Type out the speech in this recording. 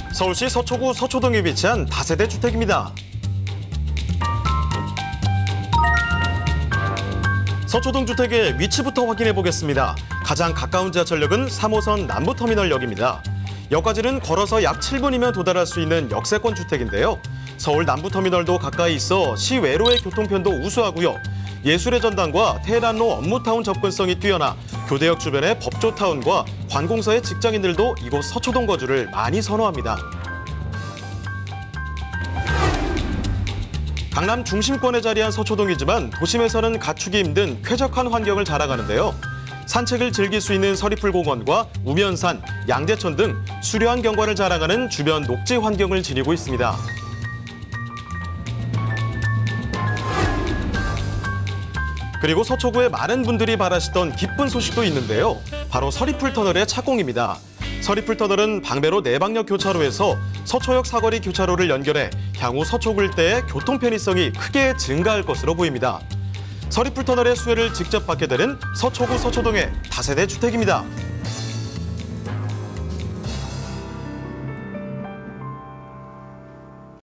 서울시 서초구 서초동에 위치한 다세대 주택입니다. 서초동 주택의 위치부터 확인해 보겠습니다. 가장 가까운 지하철역은 3호선 남부터미널역입니다. 역까지는 걸어서 약 7분이면 도달할 수 있는 역세권 주택인데요. 서울 남부터미널도 가까이 있어 시외로의 교통편도 우수하고요. 예술의 전당과 테헤란로 업무타운 접근성이 뛰어나 교대역 주변의 법조타운과 관공서의 직장인들도 이곳 서초동 거주를 많이 선호합니다. 강남 중심권에 자리한 서초동이지만 도심에서는 갖추기 힘든 쾌적한 환경을 자랑하는데요. 산책을 즐길 수 있는 서리풀공원과 우면산, 양재천 등 수려한 경관을 자랑하는 주변 녹지 환경을 지니고 있습니다. 그리고 서초구에 많은 분들이 바라시던 기쁜 소식도 있는데요. 바로 서리풀터널의 착공입니다. 서리풀터널은 방배로 내방역 교차로에서 서초역 사거리 교차로를 연결해 향후 서초구 일대의 교통 편의성이 크게 증가할 것으로 보입니다. 서리풀터널의 수혜를 직접 받게 되는 서초구 서초동의 다세대 주택입니다.